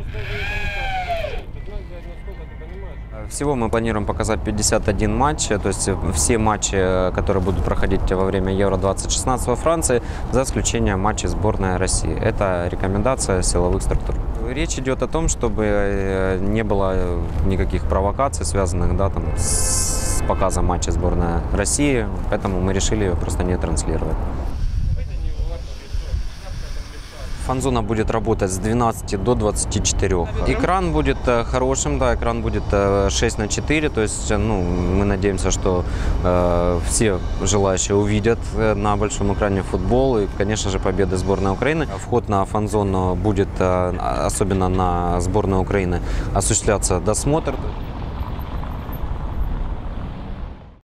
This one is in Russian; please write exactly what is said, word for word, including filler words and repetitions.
Всего мы планируем показать пятьдесят один матч, то есть все матчи, которые будут проходить во время Евро двадцать шестнадцать во Франции, за исключением матчей сборной России. Это рекомендация силовых структур. Речь идет о том, чтобы не было никаких провокаций, связанных да, там, с показом матча сборной России, поэтому мы решили ее просто не транслировать. Фан-зона будет работать с двенадцати до двадцати четырёх. Экран будет хорошим, да, экран будет шесть на четыре, то есть ну, мы надеемся, что э, все желающие увидят на большом экране футбол и, конечно же, победы сборной Украины. Вход на фан-зону будет, особенно на сборную Украины, осуществляться досмотр.